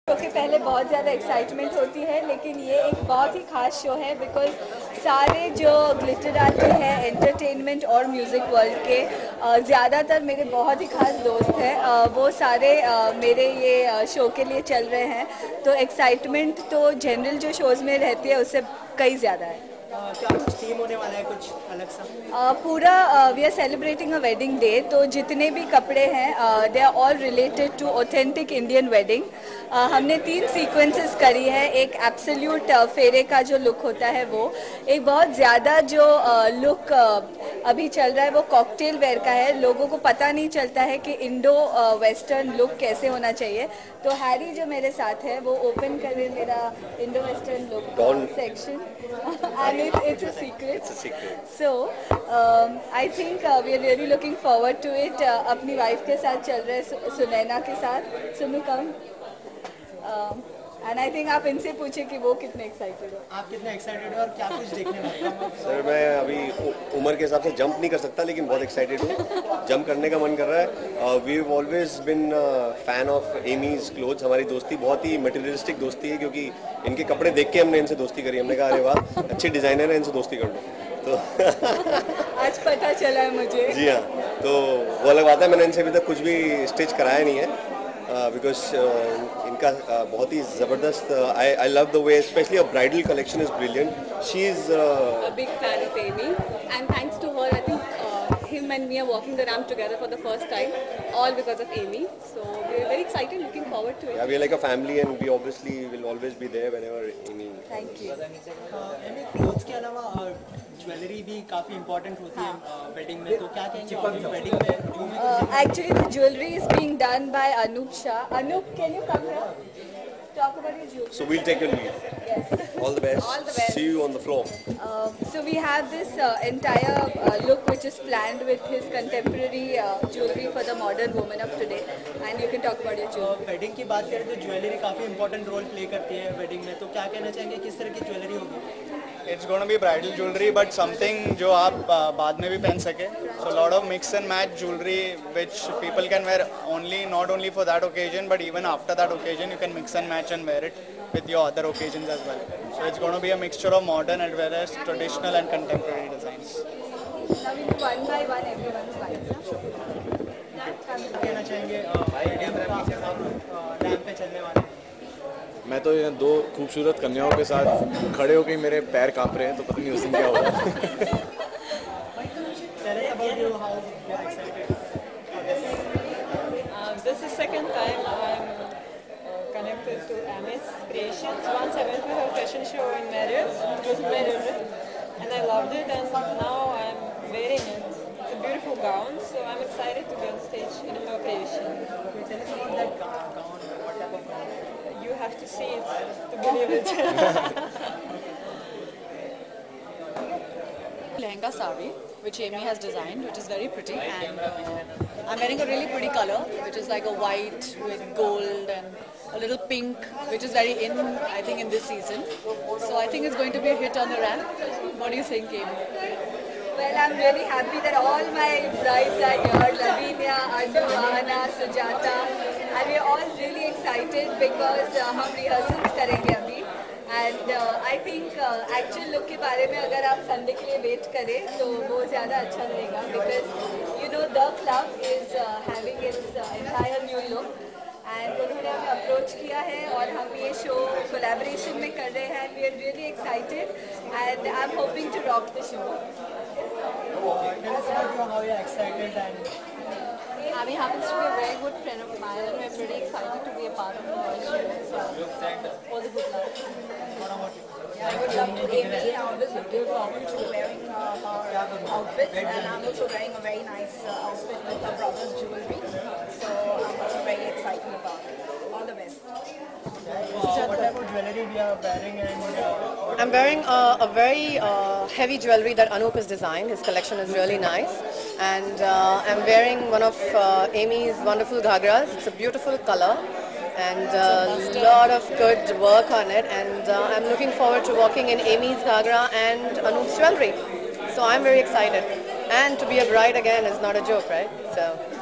Show के पहले बहुत ज़्यादा एक्साइटमेंट होती है, लेकिन ये एक बहुत ही ख़ास शो है बिकॉज सारे जो ग्लिटर आर्टी है एंटरटेनमेंट और म्यूज़िक वर्ल्ड के ज़्यादातर मेरे बहुत ही ख़ास दोस्त हैं, वो सारे मेरे ये शो के लिए चल रहे हैं। तो एक्साइटमेंट तो जनरल जो शोज़ में रहती है उससे कई ज़्यादा है। क्या कुछ थीम होने वाला है, कुछ अलग सा? पूरा we are celebrating a wedding day, तो जितने भी कपड़े हैं they are all related to authentic Indian wedding. हमने 3 सीक्वेंसेस करी है। एक एब्सोल्यूट फेरे का जो लुक होता है वो, एक बहुत ज़्यादा जो लुक अभी चल रहा है वो कॉकटेल वेयर का है। लोगों को पता नहीं चलता है कि इंडो वेस्टर्न लुक कैसे होना चाहिए। तो हैरी जो मेरे साथ है वो ओपन करे मेरा Indo western look section and it's a secret. It's a secret. So I think we are really looking forward to it. अपनी वाइफ के साथ चल रहे हैं, सुनैना के साथ। सुनु कम। एंड आई थिंक आप इनसे पूछे कि वो कितने एक्साइटेड हो। आप कितने एक्साइटेड हो और क्या कुछ देखने वाले हो? सर मैं अभी उम्र के हिसाब से जंप नहीं कर सकता, लेकिन बहुत एक्साइटेड हूँ। जंप करने का मन कर रहा है। We have always been fan of Amy's clothes. हमारी दोस्ती बहुत ही मटेरियलिस्टिक दोस्ती है, क्योंकि इनके कपड़े देख के हमने इनसे दोस्ती करी। हमने कहा अरे वाह अच्छे डिज़ाइनर हैं, इनसे दोस्ती कर लो। तो आज पता चला है मुझे। जी हाँ, तो वो अलग बात है। मैंने इनसे अभी तक कुछ भी स्टिच कराया नहीं है, बिकॉज इनका बहुत ही ज़बरदस्त। I love the way specially a bridal collection is brilliant. She is a big fan of Amy, and thanks to her I think him and me are walking the ramp together for the first time, all because of Amy. So we are very excited, looking forward to it. Yeah, we are like a family and we obviously will always be there whenever Amy. Thank you. Amy, clothes के अलावा jewellery भी काफ़ी important होती है wedding में, तो क्या कहेंगे वेडिंग में? Actually the jewelry is being done by Anup Shah. Anup, can you come here? Talk about your jewelry. So we'll take your leave. Yes. All the best. All the best. See you on the floor. So we have this entire look which is planned with his contemporary jewelry for the modern woman of today, and you can talk about your jewelry. Wedding की बात करें तो jewellery काफ़ी important role play करती है wedding में, तो क्या कहना चाहेंगे किस तरह की ज्वेलरी होगी? It's going to be bridal jewelry, but something जो आप बाद में भी पहन सके. So lot of mix and match jewelry which people can wear not only for that occasion, but even after that occasion you can mix and match and wear it with your other occasions as well. So it's going to be a mixture of modern as well as traditional and contemporary designs. Now we do one by one everyone's wives. कहना चाहेंगे wedding का ramp पे चलने वाले? मैं तो यहाँ 2 खूबसूरत कन्याओं के साथ खड़े होकर मेरे पैर कांप रहे हैं, तो पता नहीं उस दिन क्या होगा। This is second time I'm connected to Amis Creations. Once I went to her fashion show in Marriott, it was Marriott, and I loved it, and now I'm wearing it. It's a beautiful gown, so I'm excited to be on stage in her creation. Tell us about that gown. What type of gown? You have to see it to believe it. Lehenga sari, which Amy has designed, which is very pretty, and I'm wearing a really pretty color, which is like a white with gold and a little pink, which is very in, I think, in this season. So I think it's going to be a hit on the ramp. What do you think, Amy? Well, I'm really happy that all my brides are here, Lavinia, Anu, Ahana, Sujata, and we're all really excited because हम rehearsals करेंगे अभी, and I think actual look के बारे में अगर आप Sunday के लिए वेट करें तो वो ज़्यादा अच्छा रहेगा, because you know the club is having its entire new look, and उन्होंने हमें अप्रोच किया है और हम ये शो कोलैबोरेशन में कर रहे हैं, and we are really excited and I'm hoping to rock the show. Tell us about how you're excited and Amy happens to be a very good friend of mine, and we're pretty excited to be a part of her show. So all the good luck. I would love to. Amy, I always looking forward to wearing her outfits, and I'm also wearing a very nice outfit with her brother's jewelry. So I'm also very excited about it. All the best. what type of jewelry we are wearing and I'm wearing a very heavy jewelry that Anup has designed. His collection is really nice. And I'm wearing one of Amy's wonderful ghagras. It's a beautiful color and a lot of good work on it. And I'm looking forward to walking in Amy's ghagra and Anup's jewelry. So I'm very excited. And to be a bride again is not a joke, right? So.